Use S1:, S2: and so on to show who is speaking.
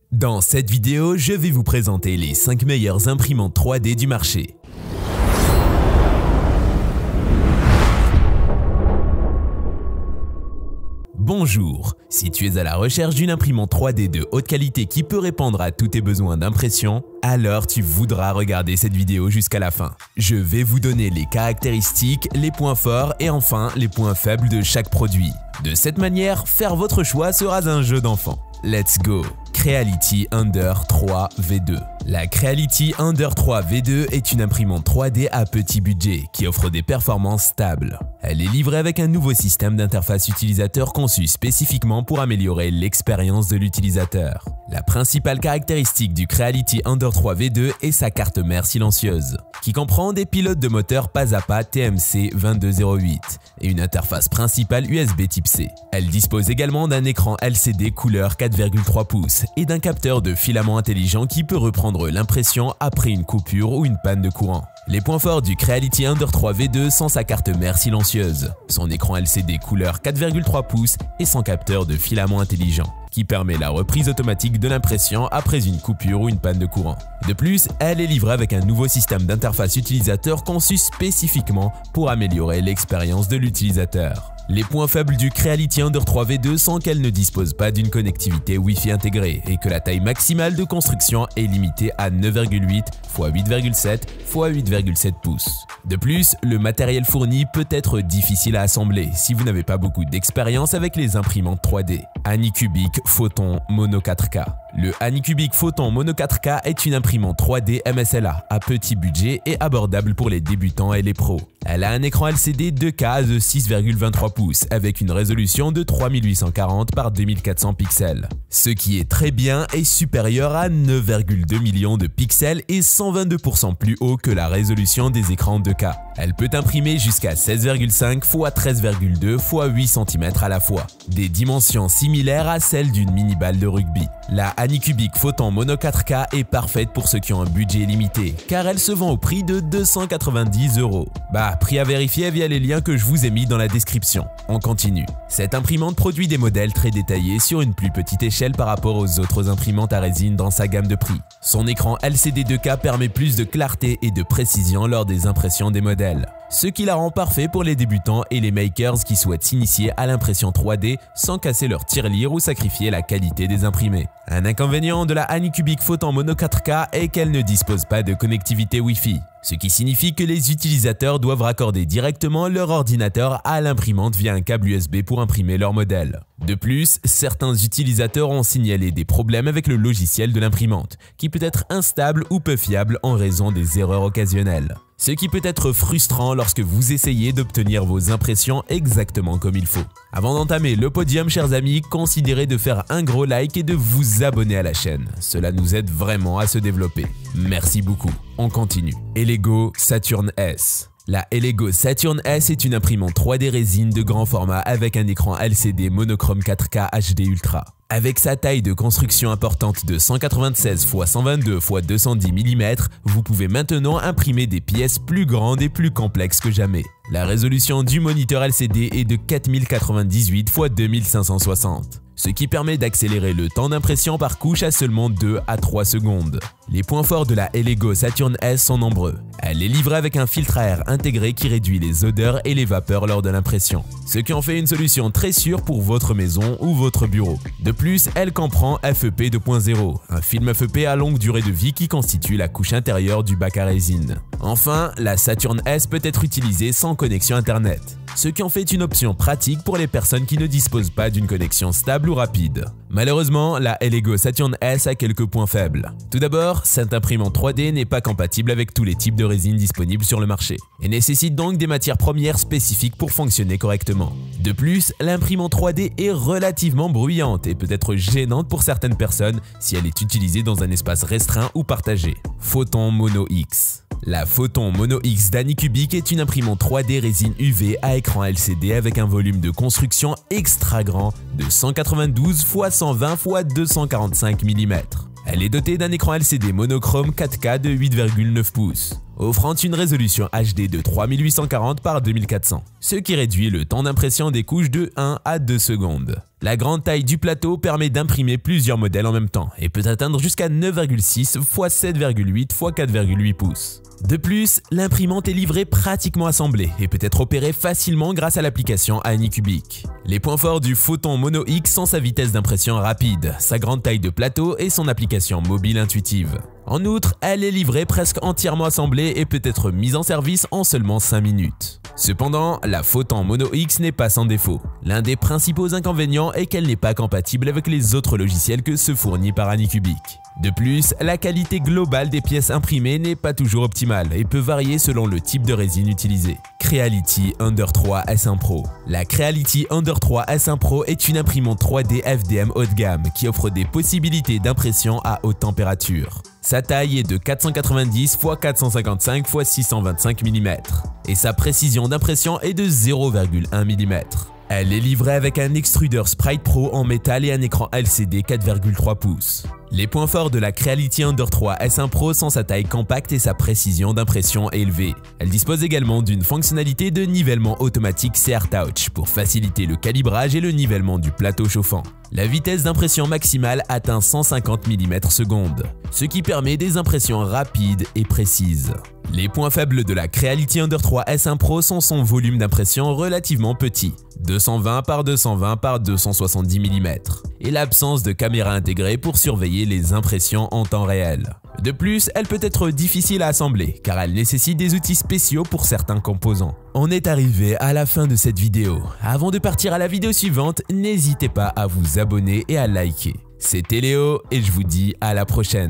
S1: Dans cette vidéo, je vais vous présenter les 5 meilleures imprimantes 3D du marché. Bonjour, si tu es à la recherche d'une imprimante 3D de haute qualité qui peut répondre à tous tes besoins d'impression, alors tu voudras regarder cette vidéo jusqu'à la fin. Je vais vous donner les caractéristiques, les points forts et enfin les points faibles de chaque produit. De cette manière, faire votre choix sera un jeu d'enfant. Let's go! Creality Ender 3 V2. La Creality Ender 3 V2 est une imprimante 3D à petit budget qui offre des performances stables. Elle est livrée avec un nouveau système d'interface utilisateur conçu spécifiquement pour améliorer l'expérience de l'utilisateur. La principale caractéristique du Creality Ender 3 V2 est sa carte mère silencieuse, qui comprend des pilotes de moteur pas à pas TMC 2208 et une interface principale USB Type C. Elle dispose également d'un écran LCD couleur 4,3 pouces et d'un capteur de filament intelligent qui peut reprendre l'impression après une coupure ou une panne de courant. Les points forts du Creality Ender 3 V2 sont sa carte mère silencieuse, son écran LCD couleur 4,3 pouces et son capteur de filament intelligent, qui permet la reprise automatique de l'impression après une coupure ou une panne de courant. De plus, elle est livrée avec un nouveau système d'interface utilisateur conçu spécifiquement pour améliorer l'expérience de l'utilisateur. Les points faibles du Creality Ender 3 V2 sont qu'elle ne dispose pas d'une connectivité Wi-Fi intégrée et que la taille maximale de construction est limitée à 9,8 x 8,7 x 8,7 pouces. De plus, le matériel fourni peut être difficile à assembler si vous n'avez pas beaucoup d'expérience avec les imprimantes 3D. Anycubic Photon Mono 4K. Le Anycubic Photon Mono 4K est une imprimante 3D MSLA à petit budget et abordable pour les débutants et les pros. Elle a un écran LCD 2K de 6,23 pouces avec une résolution de 3840 par 2400 pixels. Ce qui est très bien est supérieur à 9,2 millions de pixels et 122% plus haut que la résolution des écrans 2K. Elle peut imprimer jusqu'à 16,5 x 13,2 x 8 cm à la fois, des dimensions similaires à celles d'une mini-balle de rugby. La Anycubic Photon Mono 4K est parfaite pour ceux qui ont un budget limité, car elle se vend au prix de 290 €. Prix à vérifier via les liens que je vous ai mis dans la description. On continue. Cette imprimante produit des modèles très détaillés sur une plus petite échelle par rapport aux autres imprimantes à résine dans sa gamme de prix. Son écran LCD 2K permet plus de clarté et de précision lors des impressions des modèles, ce qui la rend parfait pour les débutants et les makers qui souhaitent s'initier à l'impression 3D sans casser leur tirelire ou sacrifier la qualité des imprimés. Un inconvénient de la Anycubic Photon Mono 4K est qu'elle ne dispose pas de connectivité Wi-Fi, ce qui signifie que les utilisateurs doivent raccorder directement leur ordinateur à l'imprimante via un câble USB pour imprimer leur modèle. De plus, certains utilisateurs ont signalé des problèmes avec le logiciel de l'imprimante, qui peut être instable ou peu fiable en raison des erreurs occasionnelles. Ce qui peut être frustrant lorsque vous essayez d'obtenir vos impressions exactement comme il faut. Avant d'entamer le podium, chers amis, considérez de faire un gros like et de vous abonner à la chaîne. Cela nous aide vraiment à se développer. Merci beaucoup. On continue. Elego Saturn S. La Elego Saturn S est une imprimante 3D résine de grand format avec un écran LCD monochrome 4K HD Ultra. Avec sa taille de construction importante de 196 x 122 x 210 mm, vous pouvez maintenant imprimer des pièces plus grandes et plus complexes que jamais. La résolution du moniteur LCD est de 4098 x 2560. Ce qui permet d'accélérer le temps d'impression par couche à seulement 2 à 3 secondes. Les points forts de la Elego Saturn S sont nombreux. Elle est livrée avec un filtre à air intégré qui réduit les odeurs et les vapeurs lors de l'impression, ce qui en fait une solution très sûre pour votre maison ou votre bureau. De plus, elle comprend FEP 2.0, un film FEP à longue durée de vie qui constitue la couche intérieure du bac à résine. Enfin, la Saturn S peut être utilisée sans connexion internet, ce qui en fait une option pratique pour les personnes qui ne disposent pas d'une connexion stable ou rapide. Malheureusement, la Elego Saturn S a quelques points faibles. Tout d'abord, cette imprimante 3D n'est pas compatible avec tous les types de résine disponibles sur le marché et nécessite donc des matières premières spécifiques pour fonctionner correctement. De plus, l'imprimante 3D est relativement bruyante et peut être gênante pour certaines personnes si elle est utilisée dans un espace restreint ou partagé. Photon Mono X. La Photon Mono X d'Anycubic est une imprimante 3D résine UV à écran LCD avec un volume de construction extra grand de 192 x 120 x 245 mm. Elle est dotée d'un écran LCD monochrome 4K de 8,9 pouces. offrant une résolution HD de 3840 par 2400, ce qui réduit le temps d'impression des couches de 1 à 2 secondes. La grande taille du plateau permet d'imprimer plusieurs modèles en même temps et peut atteindre jusqu'à 9,6 x 7,8 x 4,8 pouces. De plus, l'imprimante est livrée pratiquement assemblée et peut être opérée facilement grâce à l'application Anycubic. Les points forts du Photon Mono X sont sa vitesse d'impression rapide, sa grande taille de plateau et son application mobile intuitive. En outre, elle est livrée presque entièrement assemblée et peut être mise en service en seulement 5 minutes. Cependant, la Photon Mono X n'est pas sans défaut. L'un des principaux inconvénients est qu'elle n'est pas compatible avec les autres logiciels que se fournit par Anycubic. De plus, la qualité globale des pièces imprimées n'est pas toujours optimale et peut varier selon le type de résine utilisée. Creality Ender 3 S1 Pro. La Creality Ender 3 S1 Pro est une imprimante 3D FDM haut de gamme qui offre des possibilités d'impression à haute température. Sa taille est de 490 x 455 x 625 mm et sa précision d'impression est de 0,1 mm. Elle est livrée avec un extrudeur Sprite Pro en métal et un écran LCD 4,3 pouces. Les points forts de la Creality Ender 3 S1 Pro sont sa taille compacte et sa précision d'impression élevée. Elle dispose également d'une fonctionnalité de nivellement automatique CR Touch pour faciliter le calibrage et le nivellement du plateau chauffant. La vitesse d'impression maximale atteint 150 mm/s, ce qui permet des impressions rapides et précises. Les points faibles de la Creality Ender 3 S1 Pro sont son volume d'impression relativement petit, 220 par 220 par 270 mm, et l'absence de caméra intégrée pour surveiller les impressions en temps réel. De plus, elle peut être difficile à assembler car elle nécessite des outils spéciaux pour certains composants. On est arrivé à la fin de cette vidéo. Avant de partir à la vidéo suivante, n'hésitez pas à vous abonner et à liker. C'était Léo et je vous dis à la prochaine.